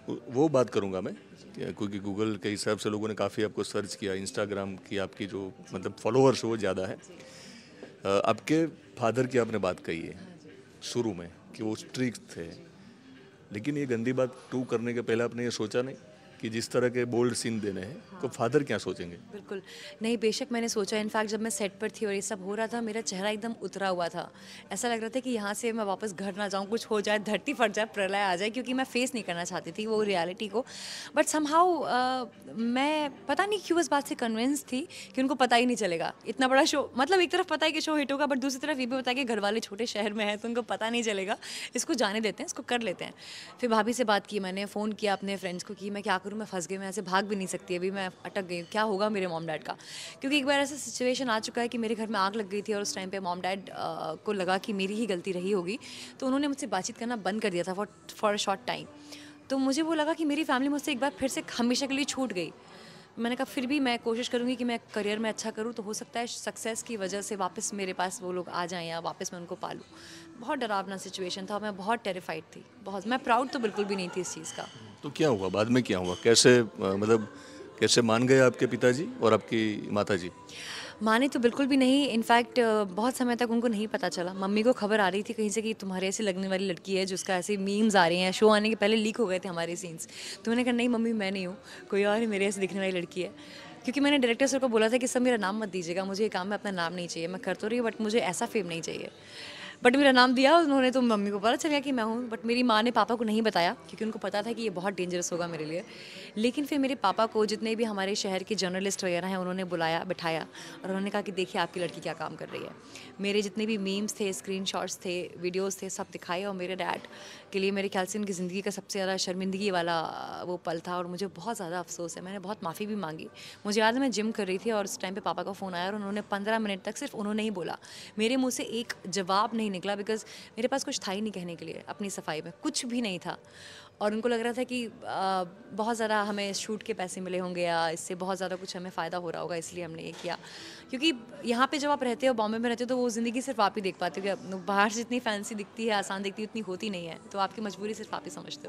वो बात करूँगा मैं, क्योंकि गूगल के हिसाब से लोगों ने काफ़ी आपको सर्च किया, इंस्टाग्राम की आपकी जो मतलब फॉलोअर्स वो ज़्यादा है। आपके फादर की आपने बात कही है शुरू में कि वो स्ट्रिक्ट थे, लेकिन ये गंदी बात 2 करने के पहले आपने ये सोचा नहीं कि जिस तरह के बोल्ड सीन देने हैं तो फादर क्या सोचेंगे? बिल्कुल। नहीं, बेशक मैंने सोचा, इनफैक्ट जब मैं सेट पर थी और ये सब हो रहा था, मेरा चेहरा एकदम उतरा हुआ था। ऐसा लग रहा था कि यहाँ से मैं वापस घर ना जाऊँ, कुछ हो जाए, धरती फट जाए, प्रलय आ जाए, क्योंकि मैं फेस नहीं करना चाहती थी वो रियलिटी को। बट समहाउ मैं पता नहीं क्यों इस बात से कन्विंस थी कि उनको पता ही नहीं चलेगा। इतना बड़ा शो, मतलब एक तरफ पता है कि शो हिट होगा, बट दूसरी तरफ ये भी पता है कि घरवाले छोटे शहर में हैं, तो उनको पता नहीं चलेगा। इसको जाने देते हैं, इसको कर लेते हैं। फिर भाभी से बात की मैंने, फ़ोन किया अपने फ्रेंड्स को कि मैं क्या करूँ, मैं फँस गई, मैं ऐसे भाग भी नहीं सकती, अभी मैं अटक गई, क्या होगा मेरे मॉम डैड का। क्योंकि एक बार ऐसा सिचुएशन आ चुका है कि मेरे घर में आग लग गई थी और उस टाइम पे मॉम डैड को लगा कि मेरी ही गलती रही होगी, तो उन्होंने मुझसे बातचीत करना बंद कर दिया था फॉर अ शॉर्ट टाइम। तो मुझे वो लगा कि मेरी फैमिली मुझसे एक बार फिर से हमेशा के लिए छूट गई। मैंने कहा फिर भी मैं कोशिश करूँगी कि मैं करियर में अच्छा करूँ, तो हो सकता है सक्सेस की वजह से वापस मेरे पास वो लोग आ जाएँ या वापस मैं उनको पालूँ। बहुत डरावना सिचुएशन था, मैं बहुत टेरिफाइड थी, बहुत। मैं प्राउड तो बिल्कुल भी नहीं थी इस चीज़ का। तो क्या हुआ बाद में, क्या हुआ? कैसे मतलब कैसे मान गए आपके पिताजी और आपकी माताजी? माने तो बिल्कुल भी नहीं, इनफैक्ट बहुत समय तक उनको नहीं पता चला। मम्मी को खबर आ रही थी कहीं से कि तुम्हारे ऐसे लगने वाली लड़की है, जिसका ऐसे मीम्स आ रहे हैं, शो आने के पहले लीक हो गए थे हमारे सीन्स। तो मैंने कहा नहीं मम्मी, मैं नहीं हूँ, कोई और है मेरे ऐसे दिखने वाली लड़की है। क्योंकि मैंने डायरेक्टर सर को बोला था कि सब मेरा नाम मत दीजिएगा, मुझे ये काम में अपना नाम नहीं चाहिए, मैं कर तो रही हूँ बट मुझे ऐसा फेम नहीं चाहिए। बट मेरा नाम दिया उन्होंने, तो मम्मी को पता चल गया कि मैं हूँ, बट मेरी माँ ने पापा को नहीं बताया क्योंकि उनको पता था कि ये बहुत डेंजरस होगा मेरे लिए। लेकिन फिर मेरे पापा को, जितने भी हमारे शहर के जर्नलिस्ट वगैरह हैं, उन्होंने बुलाया, बिठाया और उन्होंने कहा कि देखिए आपकी लड़की क्या काम कर रही है। मेरे जितने भी मीम्स थे, स्क्रीनशॉट्स थे, वीडियोस थे, सब दिखाए, और मेरे डैड के लिए मेरे ख्याल से उनकी ज़िंदगी का सबसे ज़्यादा शर्मिंदगी वाला वो पल था, और मुझे बहुत ज़्यादा अफसोस है। मैंने बहुत माफ़ी भी मांगी। मुझे याद है मैं जिम कर रही थी और उस टाइम पे पापा का फ़ोन आया और उन्होंने 15 मिनट तक सिर्फ उन्होंने ही बोला, मेरे मुंह से एक जवाब नहीं निकला, बिकॉज मेरे पास कुछ था ही नहीं कहने के लिए। अपनी सफाई में कुछ भी नहीं था, और उनको लग रहा था कि बहुत ज़्यादा हमें शूट के पैसे मिले होंगे या इससे बहुत ज़्यादा कुछ हमें फ़ायदा हो रहा होगा, इसलिए हमने ये किया। क्योंकि यहाँ पे जब आप रहते हो, बॉम्बे में रहते हो, तो वो ज़िंदगी सिर्फ आप ही देख पाते हो कि बाहर से जितनी फैंसी दिखती है, आसान दिखती है, उतनी होती नहीं है, तो आपकी मजबूरी सिर्फ आप ही समझते हो।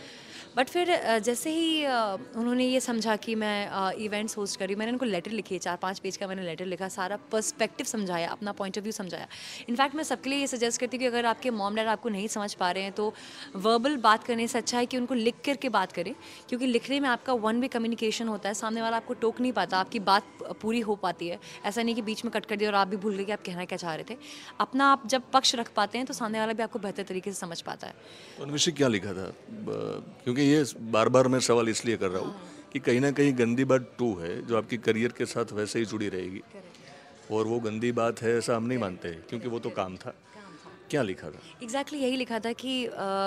बट फिर जैसे ही उन्होंने ये समझा कि मैं इवेंट्स होस्ट कर रही हूँ, मैंने उनको लेटर लिखी है, 4-5 पेज का मैंने लेटर लिखा, सारा पर्सपेक्टिव समझाया, अपना पॉइंट ऑफ व्यू समझाया। इनफैक्ट मैं सबके लिए ये सजेस्ट करती हूँ कि अगर आपके मॉम डैड आपको नहीं समझ पा रहे हैं, तो वर्बल बात करने से अच्छा है कि उनको लिख करके बात करें, क्योंकि लिखने में आपका वन वे कम्युनिकेशन होता है, सामने वाला आपको टोक नहीं पाता, आपकी बात पूरी हो पाती है। ऐसा नहीं कि बीच में कट कर दिया और आप भी भूल गए कि आप कहना क्या चाह रहे थे। अपना आप जब पक्ष रख पाते हैं, तो सामने वाला भी आपको बेहतर तरीके से समझ पाता है। तो अन्वेषी क्या लिखा था? क्योंकि ये बार बार मैं सवाल इसलिए कर रहा हूँ कि कहीं ना कहीं गंदी बात 2 है जो आपकी करियर के साथ वैसे ही जुड़ी रहेगी, और वो गंदी बात है ऐसा हम नहीं मानते हैं, क्योंकि वो तो काम था। क्या लिखा था? एग्जैक्टली यही लिखा था कि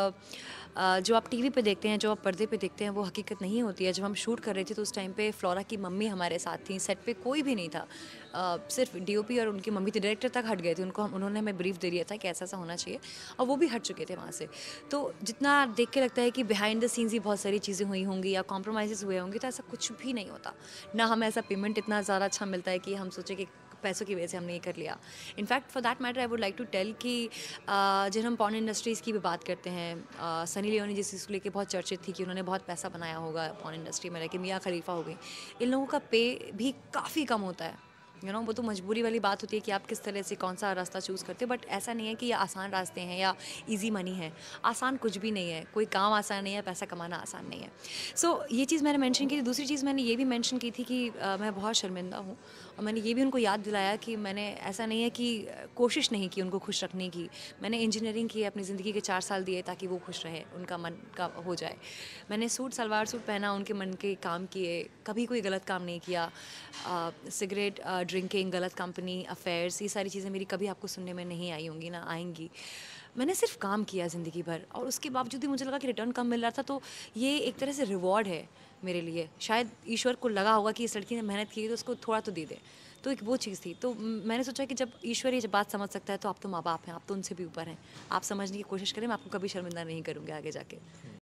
जो आप टीवी पे देखते हैं, जो आप पर्दे पे देखते हैं, वो हकीकत नहीं होती है। जब हम शूट कर रहे थे तो उस टाइम पे फ्लोरा की मम्मी हमारे साथ थी, सेट पे कोई भी नहीं था, सिर्फ डीओपी और उनकी मम्मी थी। डायरेक्टर तक हट गए थे, उन्होंने हमें ब्रीफ दे दिया था कि ऐसा ऐसा होना चाहिए, और वो भी हट चुके थे वहाँ से। तो जितना देख के लगता है कि बिहाइंड द सीन्स ही बहुत सारी चीज़ें हुई होंगी या कॉम्प्रोमाइज़ हुए होंगे, तो ऐसा कुछ भी नहीं होता। ना हमें ऐसा पेमेंट इतना ज़्यादा अच्छा मिलता है कि हम सोचे कि पैसों की वजह से हमने ये कर लिया। In fact for that matter I would like to tell कि जब हम पॉर्न इंडस्ट्रीज़ की भी बात करते हैं, सनी लियोनी जिस चीज़ को लेके बहुत चर्चित थी कि उन्होंने बहुत पैसा बनाया होगा पॉर्न इंडस्ट्री में, लेकिन मियाँ खलीफा हो गई, इन लोगों का पे भी काफ़ी कम होता है। वो तो मजबूरी वाली बात होती है कि आप किस तरह से कौन सा रास्ता चूज़ करते हो, बट ऐसा नहीं है कि ये आसान रास्ते हैं या इजी मनी है। आसान कुछ भी नहीं है, कोई काम आसान नहीं है, पैसा कमाना आसान नहीं है। सो ये चीज़ मैंने मेंशन की थी। दूसरी चीज़ मैंने ये भी मेंशन की थी कि मैं बहुत शर्मिंदा हूँ, और मैंने ये भी उनको याद दिलाया कि मैंने ऐसा नहीं है कि कोशिश नहीं की उनको खुश रखने की। मैंने इंजीनियरिंग की, अपनी ज़िंदगी के 4 साल दिए ताकि वो खुश रहे, उनका मन का हो जाए। मैंने सूट सलवार सूट पहना, उनके मन के काम किए, कभी कोई गलत काम नहीं किया। सिगरेट ड्रिंकिंग, गलत कंपनी, अफेयर्स, ये सारी चीज़ें मेरी कभी आपको सुनने में नहीं आई होंगी, ना आएंगी। मैंने सिर्फ काम किया ज़िंदगी भर, और उसके बावजूद भी मुझे लगा कि रिटर्न कम मिल रहा था, तो ये एक तरह से रिवॉर्ड है मेरे लिए। शायद ईश्वर को लगा होगा कि इस लड़की ने मेहनत की है तो उसको थोड़ा तो दे दे। तो एक वो चीज़ थी। तो मैंने सोचा कि जब ईश्वर ये जब बात समझ सकता है, तो आप तो माँ बाप हैं, आप तो उनसे भी ऊपर हैं, आप समझने की कोशिश करें, मैं आपको कभी शर्मिंदा नहीं करूँगी आगे जाके।